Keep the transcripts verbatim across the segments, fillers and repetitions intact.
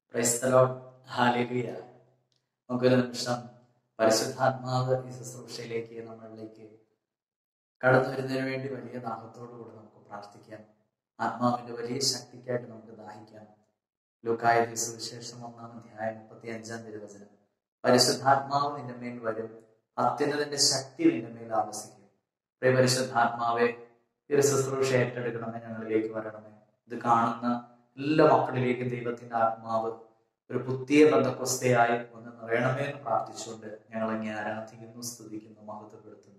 Price the lord. Hallelujah. നമുക്കൊരു നിമിഷം പരിശുദ്ധാത്മാവ് ഈ ശുശ്രൂഷയിലേക്ക് നമ്മളിലേക്ക് കടന്നു വരുന്നതിന് വേണ്ടി വലിയ ദാഹത്തോടു കൂടി നമുക്ക് പ്രാർത്ഥിക്കാം. ആത്മാവിന്റെ വലിയ ശക്തിക്കായിട്ട് നമുക്ക് ദാഹിക്കാം. ലൂക്കായുടെ സുവിശേഷം ഒന്നാം അധ്യായം മുപ്പത്തി അഞ്ചാം തിരുവചനം. പരിശുദ്ധാത്മാവ് നിന്റെ മേൽ വരും, അത്യുന്നതന്റെ ശക്തി നിന്റെ മേൽ ആവസിക്കും. പ്രിയ പരിശുദ്ധാത്മാവെ, ഈ ഒരു ശുശ്രൂഷ ഏറ്റെടുക്കണമേ, ഞങ്ങളിലേക്ക് വരണമേ. ഇത് കാണുന്ന എല്ലാ മക്കളിലേക്കും ദൈവത്തിന്റെ ആത്മാവ് ഒരു പുതിയ ബന്ധക്കൊസ്തയായി ഒന്ന് നിറയണമേ എന്ന് പ്രാർത്ഥിച്ചുകൊണ്ട് ഞങ്ങൾ ഇങ്ങനെ ആരാധിക്കുന്നു, സ്തുതിക്കുന്നു, മഹത്വപ്പെടുത്തുന്നു.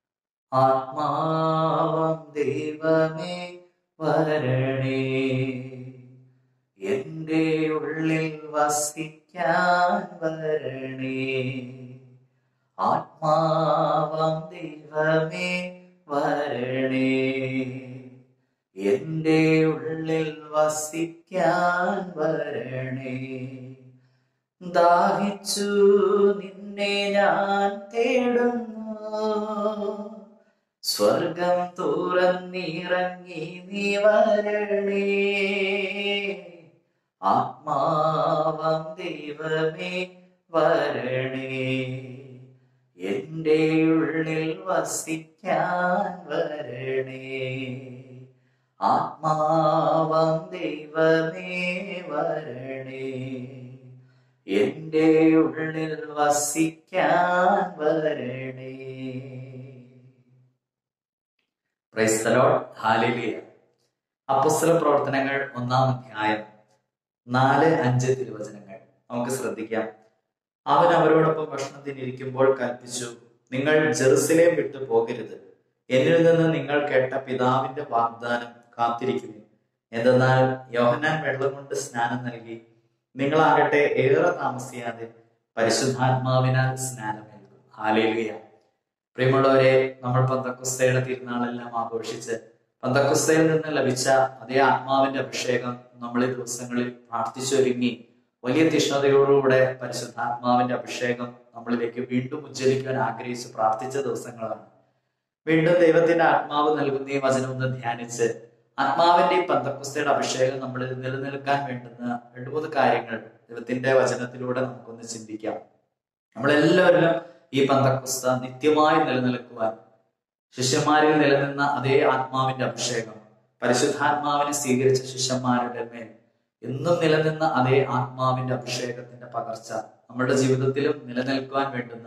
ആത്മാവം ദൈവമേ വരണേ, എന്റെ ഉള്ളിൽ വസിക്കാൻ വരണേ. ആത്മാവം ദൈവമേ വരണേ, എന്റെ ഉള്ളിൽ വസിക്കാൻ വരണേ. ദാഹിച്ചു നിന്നെ ഞാൻ തേടുന്നു, സ്വർഗം തുറന്നിറങ്ങി നീ വരണേ. ആത്മാവം ദൈവമേ വരണേ, എന്റെ ഉള്ളിൽ വസിക്കാൻ വരണേ. ആത്മാവം ദൈവമേ വരണേ, എന്റെ ഉള്ളിൽ വസിക്കാൻ വരണേ. Praise the lord. ഹല്ലേലൂയ. അപ്പോസ്തല പ്രവർത്തനങ്ങൾ ഒന്നാം അധ്യായം നാല് അഞ്ച് തിരുവചനങ്ങൾ നമുക്ക് ശ്രദ്ധിക്കാം. അവൻ അവരോടൊപ്പം ഭക്ഷണത്തിനിരിക്കുമ്പോൾ കൽപ്പിച്ചു, നിങ്ങൾ ജെറുസലേം വിട്ടു പോകരുത്, എന്നിൽ നിന്ന് നിങ്ങൾ കേട്ട പിതാവിന്റെ വാഗ്ദാനം കാത്തിരിക്കുന്നു. എന്തെന്നാൽ യോഹന്നാൻ വെള്ളം കൊണ്ട് സ്നാനം നൽകി, നിങ്ങളാകട്ടെ ഏറെ താമസിയാതെ പരിശുദ്ധാത്മാവിനാൽ സ്നാനമേൽക്കും. ഹല്ലേലൂയ. പ്രിയമുള്ളവരെ, നമ്മൾ പന്തക്കുസ്തയുടെ തിരുനാളെല്ലാം ആഘോഷിച്ച് പന്തക്കുസ്തയിൽ നിന്ന് ലഭിച്ച അതേ ആത്മാവിന്റെ അഭിഷേകം നമ്മൾ ഈ ദിവസങ്ങളിൽ പ്രാർത്ഥിച്ചൊരുങ്ങി വലിയ തീഷ്ണതയോടുകൂടെ പരിശുദ്ധാത്മാവിന്റെ അഭിഷേകം നമ്മളിലേക്ക് വീണ്ടും ഉജ്ജ്വലിക്കാൻ ആഗ്രഹിച്ച് പ്രാർത്ഥിച്ച ദിവസങ്ങളാണ്. വീണ്ടും ദൈവത്തിന്റെ ആത്മാവ് നൽകുന്ന ഈ വചനം ഒന്ന് ധ്യാനിച്ച് ആത്മാവിന്റെ ഈ പന്തക്കുസ്തയുടെ അഭിഷേകം നമ്മളിൽ നിലനിൽക്കാൻ വേണ്ടുന്ന രണ്ടു മൂന്ന് കാര്യങ്ങൾ ദൈവത്തിന്റെ വചനത്തിലൂടെ നമുക്കൊന്ന് ചിന്തിക്കാം. നമ്മളെല്ലാവരും ഈ പന്തക്കുസ്ത നിത്യമായി നിലനിൽക്കുവാൻ ശിഷ്യന്മാരിൽ നിലനിന്ന അതേ ആത്മാവിന്റെ അഭിഷേകം, പരിശുദ്ധാത്മാവിനെ സ്വീകരിച്ച ശിഷ്യന്മാരുടെ മേൽ എന്നും നിലനിന്ന അതേ ആത്മാവിന്റെ അഭിഷേകത്തിന്റെ പകർച്ച നമ്മുടെ ജീവിതത്തിലും നിലനിൽക്കുവാൻ വേണ്ടുന്ന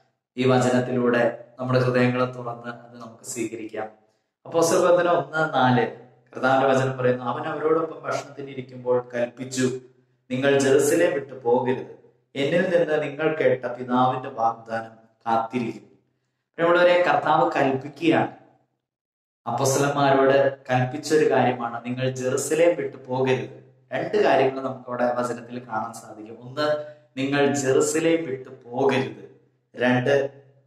ഈ വചനത്തിലൂടെ നമ്മുടെ ഹൃദയങ്ങളെ തുറന്ന് അത് നമുക്ക് സ്വീകരിക്കാം. അപ്പോസ്തല പ്രവർത്തനം ഒന്ന് നാല് കർത്താവിന്റെ വചനം പറയുന്നു, അവൻ അവരോടൊപ്പം ഭക്ഷണത്തിന് ഇരിക്കുമ്പോൾ കൽപ്പിച്ചു, നിങ്ങൾ ജെറുസലേം വിട്ടു പോകരുത്, എന്നിൽ നിന്ന് നിങ്ങൾ കേട്ട പിതാവിന്റെ വാഗ്ദാനം കാത്തിരിക്കും. പ്രിയമുള്ളവരെ, കർത്താവ് കൽപ്പിക്കുകയാണ്. അപ്പോസ്തലന്മാരോട് കൽപ്പിച്ചൊരു കാര്യമാണ്, നിങ്ങൾ ജെറുസലേം വിട്ടു പോകരുത്. രണ്ട് കാര്യങ്ങൾ നമുക്ക് അവിടെ വചനത്തിൽ കാണാൻ സാധിക്കും. ഒന്ന്, നിങ്ങൾ ജെറുസലേം വിട്ടു പോകരുത്. രണ്ട്,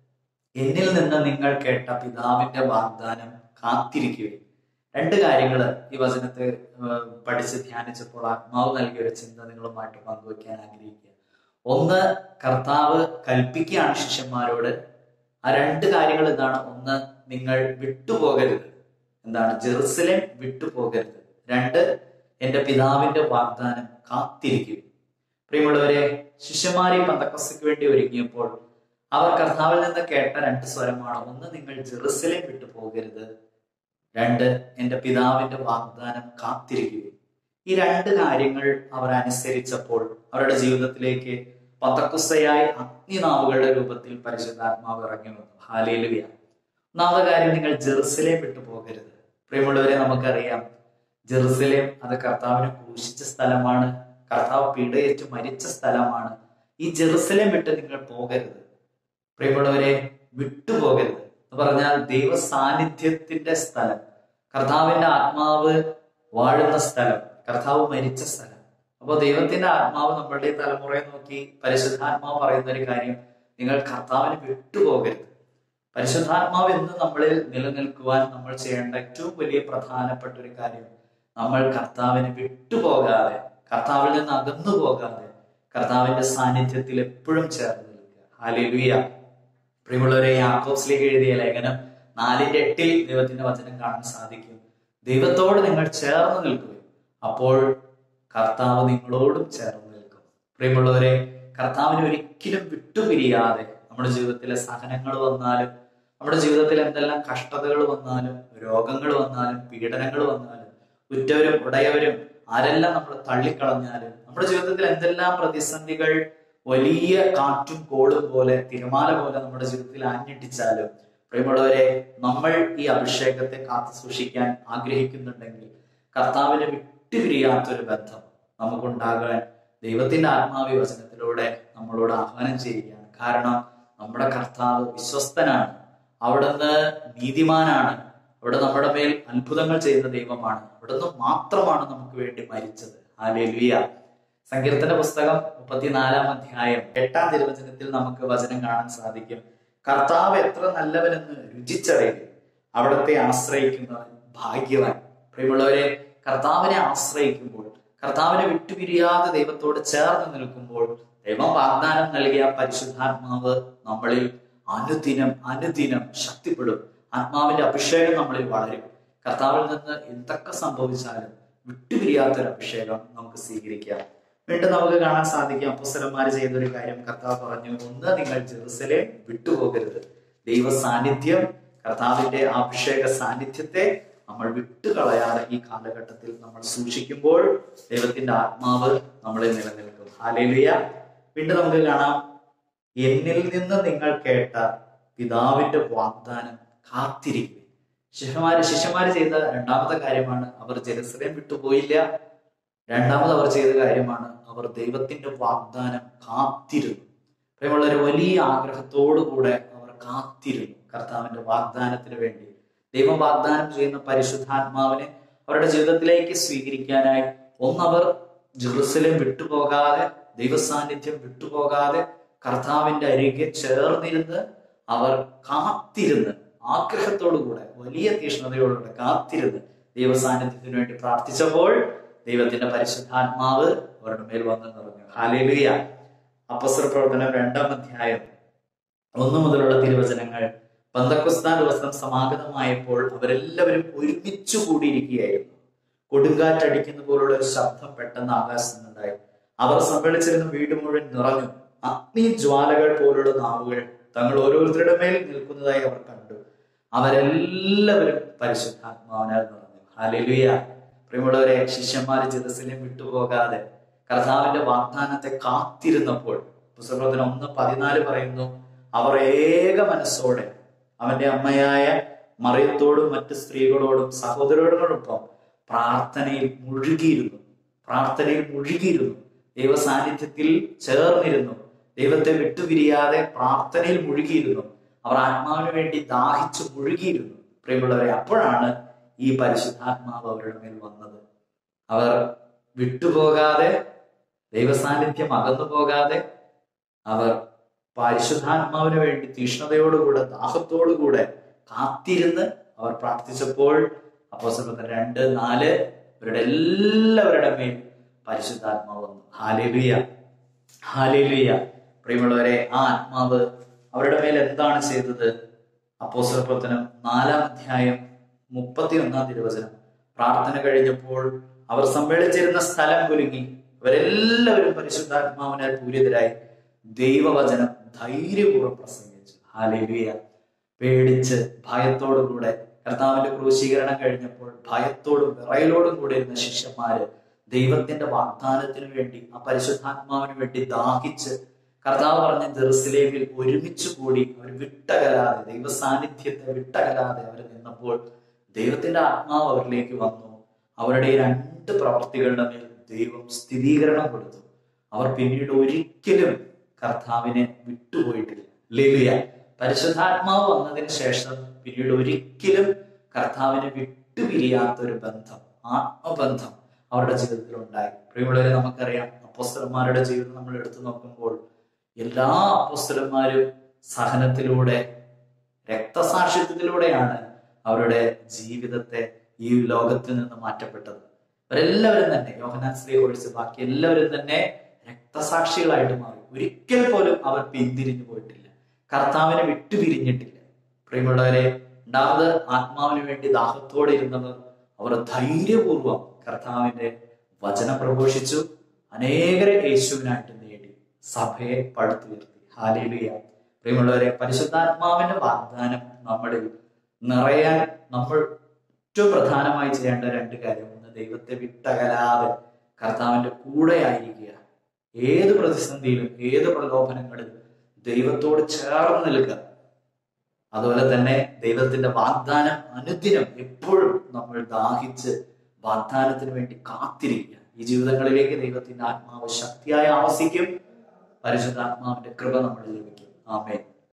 എന്നിൽ നിന്ന് നിങ്ങൾ കേട്ട പിതാവിന്റെ വാഗ്ദാനം കാത്തിരിക്കുകയും. രണ്ട് കാര്യങ്ങൾ ഈ വചനത്തെ പഠിച്ച് ധ്യാനിച്ചപ്പോൾ ആത്മാവ് നൽകിയ ഒരു ചിന്ത നിങ്ങളുമായിട്ട് പങ്കുവയ്ക്കാൻ ആഗ്രഹിക്കുക. ഒന്ന്, കർത്താവ് കൽപ്പിക്കുകയാണ് ശിഷ്യന്മാരോട്. ആ രണ്ട് കാര്യങ്ങൾ എന്താണ്? ഒന്ന്, നിങ്ങൾ വിട്ടുപോകരുത്. എന്താണ്? ജെറുസലേം വിട്ടുപോകരുത്. രണ്ട്, എന്റെ പിതാവിന്റെ വാഗ്ദാനം കാത്തിരിക്കും. പ്രിയമുള്ളവരെ, ശിഷ്യന്മാരെ പന്തക്കസ്തയ്ക്ക് വേണ്ടി ഒരുങ്ങിയപ്പോൾ അവർ കർത്താവിൽ നിന്ന് കേട്ട രണ്ട് സ്വരമാണ്. ഒന്ന്, നിങ്ങൾ ജെറുസലേം വിട്ടു പോകരുത്. രണ്ട്, എന്റെ പിതാവിന്റെ വാഗ്ദാനം കാത്തിരിക്കുക. ഈ രണ്ട് കാര്യങ്ങൾ അവർ അനുസരിച്ചപ്പോൾ അവരുടെ ജീവിതത്തിലേക്ക് പന്തക്കുസ്തയായി അഗ്നിനാവുകളുടെ രൂപത്തിൽ പരിശുദ്ധാത്മാവ് ഇറങ്ങി വന്നു. ഹല്ലേലൂയ. ഒന്നാമത്തെ കാര്യം, നിങ്ങൾ ജെറുസലേം വിട്ടു പോകരുത്. പ്രിയമുള്ളവരെ, നമുക്കറിയാം ജെറുസലേം അത് കർത്താവിനെ ക്രൂശിച്ച സ്ഥലമാണ്, കർത്താവ് പീഡയേറ്റ് മരിച്ച സ്ഥലമാണ്. ഈ ജെറുസലേം വിട്ട് നിങ്ങൾ പോകരുത്. പ്രിയമുള്ളവരെ, വിട്ടുപോകരുത് എന്ന് പറഞ്ഞാൽ ദൈവ സാന്നിധ്യത്തിന്റെ സ്ഥലം, കർത്താവിന്റെ ആത്മാവ് വാഴുന്ന സ്ഥലം, കർത്താവ് മരിച്ച സ്ഥലം. അപ്പൊ ദൈവത്തിന്റെ ആത്മാവ് നമ്മളുടെ തലമുറയെ നോക്കി പരിശുദ്ധാത്മാവ് പറയുന്ന ഒരു കാര്യം, നിങ്ങൾ കർത്താവിന് വിട്ടുപോകരുത്. പരിശുദ്ധാത്മാവ് എന്ന് നമ്മളിൽ നിലനിൽക്കുവാൻ നമ്മൾ ചെയ്യേണ്ട ഏറ്റവും വലിയ പ്രധാനപ്പെട്ട ഒരു കാര്യം, നമ്മൾ കർത്താവിന് വിട്ടുപോകാതെ, കർത്താവിൽ നിന്ന് അകന്നു പോകാതെ കർത്താവിന്റെ സാന്നിധ്യത്തിൽ എപ്പോഴും ചേർന്ന് നിൽക്കുക. ഹല്ലേലൂയ. പ്രിയമുള്ളവരെ, യാക്കോബിലേക്ക് എഴുതിയ ലേഖനം നാലിന്റെ എട്ടിൽ ദൈവത്തിന്റെ വചനം കാണാൻ സാധിക്കും. ദൈവത്തോട് നിങ്ങൾ ചേർന്ന് നിൽക്കുക, അപ്പോൾ കർത്താവ് നിങ്ങളോടും ചേർന്ന് നിൽക്കും. പ്രിയമുള്ളവരെ, കർത്താവിനെ ഒരിക്കലും വിട്ടുപിരിയാതെ നമ്മുടെ ജീവിതത്തിലെ സഹനങ്ങൾ വന്നാലും, നമ്മുടെ ജീവിതത്തിൽ എന്തെല്ലാം കഷ്ടതകൾ വന്നാലും, രോഗങ്ങൾ വന്നാലും, പീഡനങ്ങൾ വന്നാലും, ഉറ്റവരും ഉടയവരും ആരെല്ലാം നമ്മൾ തള്ളിക്കളഞ്ഞാലും, നമ്മുടെ ജീവിതത്തിൽ എന്തെല്ലാം പ്രതിസന്ധികൾ വലിയ കാറ്റും കോളും പോലെ, തിരമാല പോലെ നമ്മുടെ ജീവിതത്തിൽ ആഞ്ഞിട്ടിച്ചാലും, പ്രിയമുള്ളവരെ, നമ്മൾ ഈ അഭിഷേകത്തെ കാത്തു സൂക്ഷിക്കാൻ ആഗ്രഹിക്കുന്നുണ്ടെങ്കിൽ കർത്താവിനെ വിട്ടുപിരിയാത്തൊരു ബന്ധം നമുക്കുണ്ടാകാൻ ദൈവത്തിന്റെ ആത്മാവി വചനത്തിലൂടെ നമ്മളോട് ആഹ്വാനം ചെയ്യുകയാണ്. കാരണം നമ്മുടെ കർത്താവ് വിശ്വസ്തനാണ്, അവിടുന്ന് നീതിമാനാണ്, അവിടെ നമ്മുടെ മേൽ അത്ഭുതങ്ങൾ ചെയ്യുന്ന ദൈവമാണ്, അവിടുന്ന് മാത്രമാണ് നമുക്ക് വേണ്ടി മരിച്ചത്. ഹല്ലേലൂയ. സങ്കീർത്തന പുസ്തകം മുപ്പത്തിനാലാം അധ്യായം എട്ടാം തിരുവചനത്തിൽ നമുക്ക് വചനം കാണാൻ സാധിക്കും. കർത്താവ് എത്ര നല്ലവനെന്ന് രുചിച്ചറിയുക, അവിടത്തെ ആശ്രയിക്കുന്നവൻ ഭാഗ്യവാൻ. പ്രിയമുള്ളവരെ, കർത്താവിനെ ആശ്രയിക്കുമ്പോൾ, കർത്താവിനെ വിട്ടുപിരിയാതെ ദൈവത്തോട് ചേർന്ന് നിൽക്കുമ്പോൾ, ദൈവം വാഗ്ദാനം നൽകിയ പരിശുദ്ധാത്മാവ് നമ്മളിൽ അനുദിനം അനുദിനം ശക്തിപ്പെടും. ആത്മാവിന്റെ അഭിഷേകം നമ്മളിൽ വളരും. കർത്താവിൽ നിന്ന് എന്തൊക്കെ സംഭവിച്ചാലും വിട്ടുപിരിയാത്തൊരു അഭിഷേകം നമുക്ക് സ്വീകരിക്കാം. വീണ്ടും നമുക്ക് കാണാൻ സാധിക്കും, അപ്പോസ്തലന്മാർ ചെയ്തൊരു കാര്യം കർത്താവ് പറഞ്ഞു, ഒന്ന്, നിങ്ങൾ ജെറുസലേം വിട്ടുപോകരുത്. ദൈവ സാന്നിധ്യം, കർത്താവിന്റെ അഭിഷേക സാന്നിധ്യത്തെ നമ്മൾ വിട്ടുകളയാതെ ഈ കാലഘട്ടത്തിൽ നമ്മൾ സൂക്ഷിക്കുമ്പോൾ ദൈവത്തിന്റെ ആത്മാവ് നമ്മളെ നിലനിൽക്കും. ഹല്ലേലൂയ. വീണ്ടും നമുക്ക് കാണാം, എന്നിൽ നിന്ന് നിങ്ങൾ കേട്ട പിതാവിന്റെ വാഗ്ദാനം കാത്തിരിക്കും. ശിഷ്യന്മാര് ശിഷ്യന്മാര് ചെയ്ത രണ്ടാമത്തെ കാര്യമാണ്, അവർ ജെറുസലേം വിട്ടുപോയില്ല. രണ്ടാമത് അവർ ചെയ്ത കാര്യമാണ്, അവർ ദൈവത്തിന്റെ വാഗ്ദാനം കാത്തിരുന്നു. പ്രിയമുള്ളവരെ, വലിയ ആഗ്രഹത്തോടു കൂടെ അവർ കാത്തിരുന്നു കർത്താവിന്റെ വാഗ്ദാനത്തിന് വേണ്ടി. ദൈവം വാഗ്ദാനം ചെയ്യുന്ന പരിശുദ്ധാത്മാവിനെ അവരുടെ ജീവിതത്തിലേക്ക് സ്വീകരിക്കാനായി ഒന്നവർ ജെറുസലേം വിട്ടുപോകാതെ, ദൈവസാന്നിധ്യം വിട്ടുപോകാതെ കർത്താവിന്റെ അരികെ ചേർന്നിരുന്ന് അവർ കാത്തിരുന്ന്, ആഗ്രഹത്തോടു കൂടെ, വലിയ തീഷ്ണതയോടുകൂടെ കാത്തിരുന്ന് ദൈവസാന്നിധ്യത്തിന് വേണ്ടി പ്രാർത്ഥിച്ചപ്പോൾ ദൈവത്തിന്റെ പരിശുദ്ധാത്മാവ് അവരുടെ മേൽ വന്ന് നിറഞ്ഞു. ഹല്ലേലൂയ. അപ്പോസ്തല പ്രവർത്തനം രണ്ടാം അധ്യായം ഒന്നു മുതലുള്ള തിരുവചനങ്ങൾ. പെന്തക്കോസ്താ ദിവസം സമാഗതമായപ്പോൾ അവരെല്ലാവരും ഒരുമിച്ചു കൂടിയിരിക്കുകയായിരുന്നു. കൊടുങ്കാറ്റടിക്കുന്ന പോലുള്ള ഒരു ശബ്ദം പെട്ടെന്ന് ആകാശത്ത് നിന്നുണ്ടായി. അവർ സമ്മേളിച്ചിരുന്ന വീട് മുഴുവൻ നിറഞ്ഞു. അഗ്നി ജ്വാലകൾ പോലുള്ള നാവുകൾ തങ്ങൾ ഓരോരുത്തരുടെ മേൽ നിൽക്കുന്നതായി അവർ കണ്ടു. അവരെല്ലാവരും പരിശുദ്ധാത്മാവിനാൽ നിറഞ്ഞു. ഹല്ലേലൂയ. പ്രിയമുള്ളവരെ, ശിഷ്യന്മാര് ജെറുസലേം വിട്ടുപോകാതെ കർത്താവിന്റെ വാഗ്ദാനത്തെ കാത്തിരുന്നപ്പോൾ, പുസ്തകത്തിന് ഒന്ന് പതിനാല് പറയുന്നു, അവർ ഏക മനസ്സോടെ അവന്റെ അമ്മയായ മറിയത്തോടും മറ്റ് സ്ത്രീകളോടും സഹോദരങ്ങളോടൊപ്പം പ്രാർത്ഥനയിൽ മുഴുകിയിരുന്നു. പ്രാർത്ഥനയിൽ മുഴുകിയിരുന്നു ദൈവ സാന്നിധ്യത്തിൽ ചേർന്നിരുന്നു. ദൈവത്തെ വിട്ടുപിരിയാതെ പ്രാർത്ഥനയിൽ മുഴുകിയിരുന്നു. അവർ ആത്മാവിന് വേണ്ടി ദാഹിച്ചു മുഴുകിയിരുന്നു. പ്രിയമുള്ളവരെ, അപ്പോഴാണ് ഈ പരിശുദ്ധാത്മാവ് അവരുടെ മേൽ വന്നത്. അവർ വിട്ടുപോകാതെ, ദൈവസാന്നിധ്യം അകന്നു പോകാതെ, അവർ പരിശുദ്ധാത്മാവിന് വേണ്ടി തീഷ്ണതയോടുകൂടെ, ദാഹത്തോടുകൂടെ കാത്തിരുന്ന് അവർ പ്രാർത്ഥിച്ചപ്പോൾ അപ്പോസ്തലർ രണ്ട് നാല് ഇവരുടെ എല്ലാവരുടെ മേൽ പരിശുദ്ധാത്മാവ് വന്നു. ഹല്ലേലൂയ. ഹല്ലേലൂയ. പ്രിയമുള്ളവരെ, ആ ആത്മാവ് അവരുടെ മേൽ എന്താണ് ചെയ്തത്? അപ്പോസ്തല പ്രവർത്തനം നാലാം അധ്യായം മുപ്പത്തി ഒന്നാം തിരുവചനം. പ്രാർത്ഥന കഴിഞ്ഞപ്പോൾ അവർ സമ്മേളിച്ചിരുന്ന സ്ഥലം കുലുങ്ങി. അവരെല്ലാവരും പരിശുദ്ധാത്മാവിനാൽ പൂരിതരായി ദൈവവചനം ധൈര്യപൂർവ്വം പ്രസംഗിച്ചു. ഹല്ലേലൂയ. പേടിച്ച് ഭയത്തോടുകൂടെ കർത്താവിന്റെ ക്രൂശീകരണം കഴിഞ്ഞപ്പോൾ ഭയത്തോടും വിറയലോടും കൂടെ ഇരുന്ന ശിഷ്യന്മാര് ദൈവത്തിന്റെ വാഗ്ദാനത്തിന് വേണ്ടി, ആ പരിശുദ്ധാത്മാവിന് വേണ്ടി ദാഹിച്ച് കർത്താവ് പറഞ്ഞ ജെറുസലേമിൽ ഒരുമിച്ച് കൂടി അവർ വിട്ടകലാതെ, ദൈവ സാന്നിധ്യത്തെ വിട്ടകലാതെ അവർ നിന്നപ്പോൾ ദൈവത്തിന്റെ ആത്മാവ് അവരിലേക്ക് വന്നു. അവരുടെ രണ്ട് പ്രവർത്തികളുടെ മേൽ ദൈവം സ്ഥിരീകരണം കൊടുത്തു. അവർ പിന്നീട് ഒരിക്കലും കർത്താവിനെ വിട്ടുപോയിട്ടില്ല. ഹല്ലേലൂയ. പരിശുദ്ധാത്മാവ് വന്നതിന് ശേഷം പിന്നീട് ഒരിക്കലും കർത്താവിനെ വിട്ടുപിരിയാത്ത ഒരു ബന്ധം, ആത്മബന്ധം അവരുടെ ജീവിതത്തിൽ ഉണ്ടായി. പ്രിയമുള്ളവരെ, നമുക്കറിയാം, അപ്പോസ്തലന്മാരുടെ ജീവിതം നമ്മൾ എടുത്തു നോക്കുമ്പോൾ എല്ലാ അപ്പോസ്തലന്മാരും സഹനത്തിലൂടെ, രക്തസാക്ഷിത്വത്തിലൂടെയാണ് അവരുടെ ജീവിതത്തെ ഈ ലോകത്തിൽ നിന്ന് മാറ്റപ്പെട്ടത്. അവരെല്ലാവരും തന്നെ, യോഹന്നാൻ സ്ലീഹ ഒഴിച്ച് ബാക്കി എല്ലാവരും തന്നെ രക്തസാക്ഷികളായിട്ട് മാറി. ഒരിക്കൽ പോലും അവർ പിന്തിരിഞ്ഞു പോയിട്ടില്ല, കർത്താവിനെ വിട്ടുപിരിഞ്ഞിട്ടില്ല. പ്രിയമുള്ളവരെ, രണ്ടാമത് ആത്മാവിന് വേണ്ടി ദാഹത്തോടെ ഇരുന്നവർ, അവർ ധൈര്യപൂർവ്വം കർത്താവിന്റെ വചനം പ്രഘോഷിച്ചു, അനേകരെ യേശുവിനായിട്ട് നേടി. സഭയെ പടുത്തുയർത്തി. ഹല്ലേലൂയ. പ്രിയമുള്ളവരെ, പരിശുദ്ധാത്മാവിന്റെ വാഗ്ദാനം നമ്മളിൽ നിറയാൻ നമ്മൾ ഏറ്റവും പ്രധാനമായി ചെയ്യേണ്ട രണ്ട് കാര്യം: ഒന്ന്, ദൈവത്തെ വിട്ടകലാതെ കർത്താവിന്റെ കൂടെ ആയിരിക്കുക. ഏത് പ്രതിസന്ധിയിലും ഏത് പ്രലോഭനങ്ങളിലും ദൈവത്തോട് ചേർന്ന് നിൽക്കുക. അതുപോലെ തന്നെ ദൈവത്തിന്റെ വാഗ്ദാനം അനുദിനം എപ്പോഴും നമ്മൾ ദാഹിച്ച് വാഗ്ദാനത്തിന് വേണ്ടി കാത്തിരിക്കുക. ഈ ജീവിതങ്ങളിലേക്ക് ദൈവത്തിന്റെ ആത്മാവ് ശക്തിയായി ആവസിക്കും. പരിശുദ്ധാത്മാവിന്റെ കൃപ നമ്മളിൽ ലഭിക്കും. ആമേൻ.